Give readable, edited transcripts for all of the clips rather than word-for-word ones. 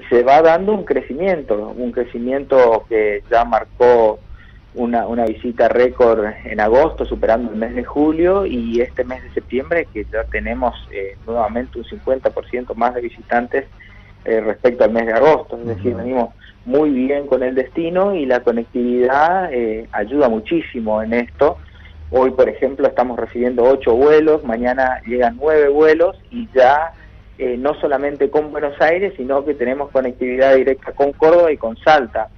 se va dando un crecimiento que ya marcó una visita récord en agosto, superando el mes de julio, y este mes de septiembre que ya tenemos nuevamente un 50% más de visitantes respecto al mes de agosto. Es decir, venimos muy bien con el destino y la conectividad ayuda muchísimo en esto. Hoy, por ejemplo, estamos recibiendo 8 vuelos, mañana llegan 9 vuelos y ya no solamente con Buenos Aires, sino que tenemos conectividad directa con Córdoba y con Salta.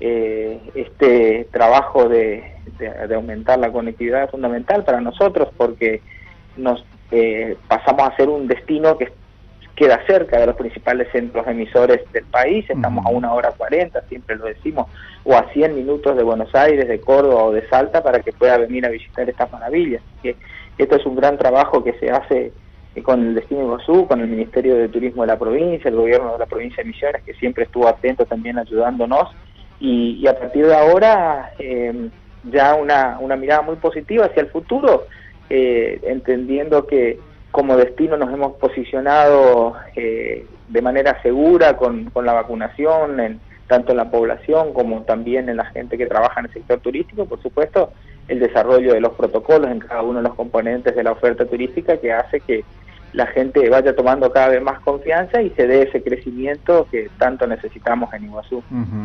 Este trabajo de aumentar la conectividad es fundamental para nosotros porque nos pasamos a ser un destino que queda cerca de los principales centros emisores del país. Estamos a 1 hora 40, siempre lo decimos, o a 100 minutos de Buenos Aires, de Córdoba o de Salta para que pueda venir a visitar estas maravillas. Que esto es un gran trabajo que se hace con el Destino Iguazú, con el Ministerio de Turismo de la provincia, el gobierno de la provincia de Misiones, que siempre estuvo atento también ayudándonos, y a partir de ahora ya una mirada muy positiva hacia el futuro, entendiendo que como destino nos hemos posicionado de manera segura con la vacunación, tanto en la población como también en la gente que trabaja en el sector turístico. Por supuesto, el desarrollo de los protocolos en cada uno de los componentes de la oferta turística, que hace que la gente vaya tomando cada vez más confianza y se dé ese crecimiento que tanto necesitamos en Iguazú.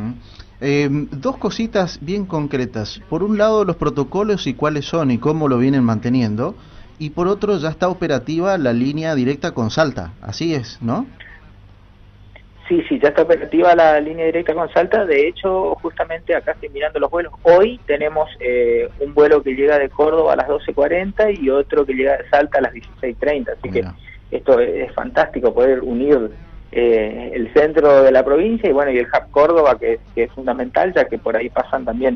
Dos cositas bien concretas. Por un lado, los protocolos y cuáles son y cómo lo vienen manteniendo. Y por otro, ya está operativa la línea directa con Salta. Así es, ¿no? Sí, ya está operativa la línea directa con Salta. De hecho, justamente acá estoy mirando los vuelos. Hoy tenemos un vuelo que llega de Córdoba a las 12:40 y otro que llega de Salta a las 16:30. Así que esto es fantástico, poder unir el centro de la provincia y bueno, y el hub Córdoba, que es fundamental, ya que por ahí pasan también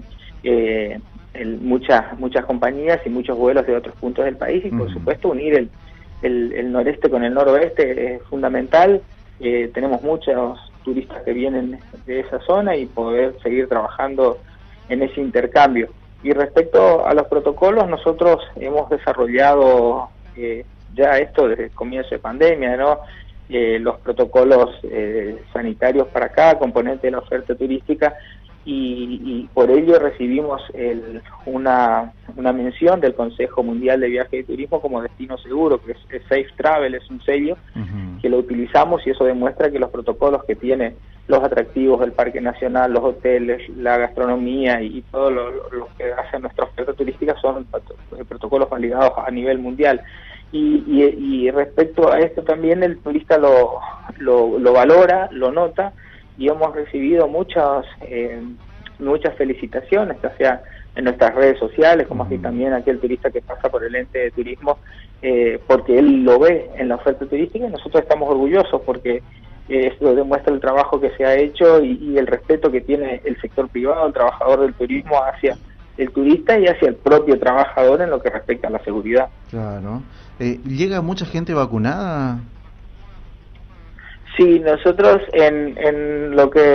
muchas compañías y muchos vuelos de otros puntos del país, y por supuesto unir el noreste con el noroeste es fundamental. Tenemos muchos turistas que vienen de esa zona y poder seguir trabajando en ese intercambio. Y respecto a los protocolos, nosotros hemos desarrollado ya esto desde el comienzo de pandemia, ¿no? Los protocolos sanitarios para cada componente de la oferta turística, y por ello recibimos una mención del Consejo Mundial de Viaje y Turismo como destino seguro, que es Safe Travel, es un sello que lo utilizamos, y eso demuestra que los protocolos que tiene los atractivos del Parque Nacional, los hoteles, la gastronomía y todo lo que hace nuestra oferta turística son protocolos validados a nivel mundial. Y respecto a esto también el turista lo valora, lo nota, y hemos recibido muchas felicitaciones, ya sea en nuestras redes sociales, como así también aquel turista que pasa por el ente de turismo, porque él lo ve en la oferta turística, y nosotros estamos orgullosos porque esto demuestra el trabajo que se ha hecho y el respeto que tiene el sector privado, el trabajador del turismo, hacia el turista y hacia el propio trabajador en lo que respecta a la seguridad. Claro. ¿Llega mucha gente vacunada? Sí, nosotros en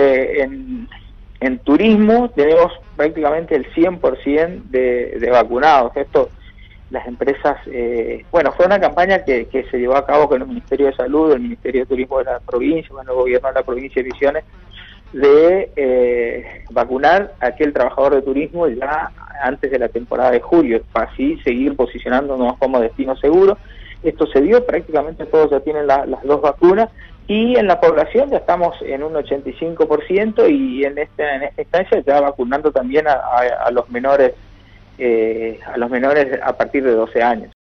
turismo tenemos prácticamente el 100% de vacunados. Esto, las empresas, fue una campaña que se llevó a cabo con el Ministerio de Salud, el Ministerio de Turismo de la provincia, el gobierno de la provincia de Misiones, de vacunar a aquel trabajador de turismo ya antes de la temporada de julio, para así seguir posicionándonos como destino seguro. Esto se dio, prácticamente todos ya tienen las 2 vacunas, y en la población ya estamos en un 85%, y en esta instancia ya vacunando también a los menores a partir de 12 años.